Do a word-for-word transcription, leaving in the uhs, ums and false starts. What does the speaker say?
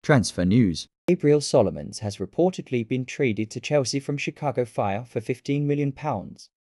Transfer news. Gabriel Solomons has reportedly been traded to Chelsea from Chicago Fire for fifteen million pounds.